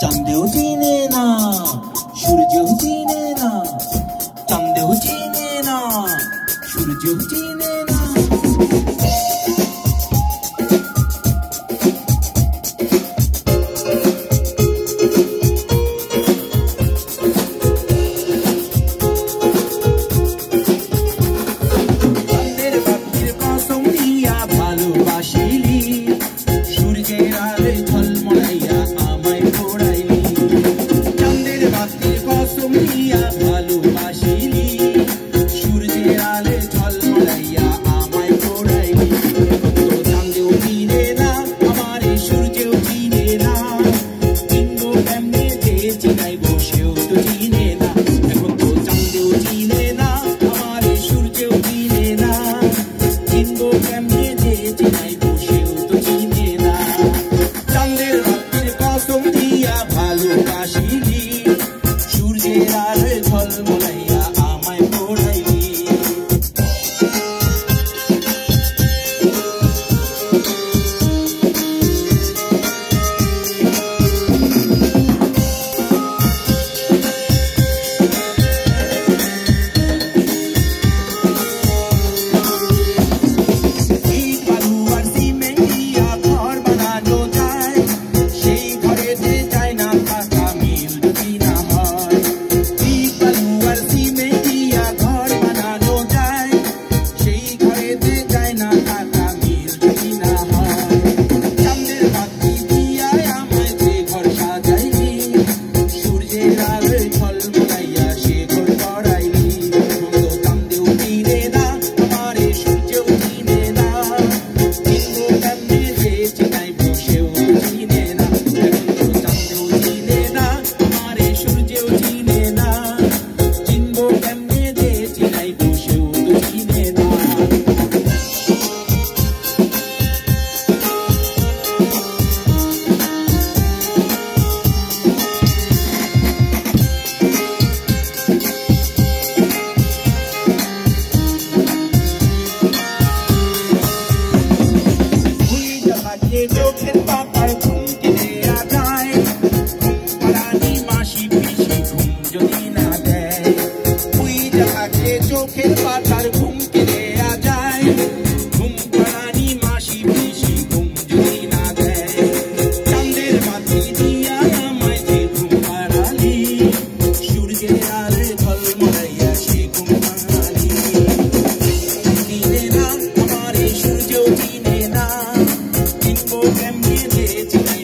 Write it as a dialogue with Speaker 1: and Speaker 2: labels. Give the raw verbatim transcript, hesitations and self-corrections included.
Speaker 1: চাঁদেও চিনে না, সূর্যও চিনে না, চাঁদেও চিনে না, সূর্যও চিনে না। চাঁদের বাতির কসম দিয়া ভালোবাসিলি, সূর্যের আলোয় ঝলমলাইয়া আমায় পোড়াইলি। চাঁদের বাতির কসম দিয়া ভালোবাসিলি, সূর্যের আলোয় ঝলমলাইয়া আমায় পোড়াইলি। তো চাঁদেও চিনে না, আমার সূর্যেও চিনে না, চিনবো কেমনে যে চিনাইবো সেও তো চিনে না। এখন তো চাঁদেও চিনে না, আমার সূর্যেও চিনে না, চিনবো কেমনে যে চিনাইবো সেও তো চিনে না। চাঁদের বাতির কসম দিয়া ভালোবাসিলি, সূর্যের আলোয় ঝলমলাইয়া আমায় পোড়াইলি। ইট বালু আর সিমেন্ট দিয়া ঘর বানানো যায়, সেই ঘরেতে যায় না থাকা মিল যদি না হয়। ইট বালু আর সিমেন্ট দিয়া ঘর বানানো যায়, সেই ঘরেতে যায় না থাকা মিল যদি না হয়। চাঁদের বাতি দিয়া আমায় যে ঘর সাজাইলি, সূর্যের আলোয় ঝলমলাইয়া সে ঘর গড়াইলি। এখন তো চাঁদেও চিনে না, আমার সূর্যেও চিনে না, চিনবো কেমনে যে চিনাইবো সেও তো চিনে না। এখন তো চাঁদেও চিনে না, আমার সূর্যেও চিনে না, চিনবো কেমনে যে চিনাইবো সেও তো চিনে না। ভুইটা থাকিয়ে চোখের পাতায় ঘুমকে দেয়া যায়, ঘুম পাড়ানি মাসি পিসি ঘুম যদি না দেয়। ভুইটা থাকিয়ে চোখের পাতার ঘুমকে দেয়া যায়, ঘুম পাড়ানি মাসি পিসি ঘুম যদি না দেয়। চাঁদের বাতি দিয়া আমায় যে ঘুম পাড়ালি, সূর্যের আলোয় ঝলমলাইয়া সে ঘুম পাড়ালি। চিনে না, আমার সূর্যও চিনে না, চিনবো কেমনে যে চিনাই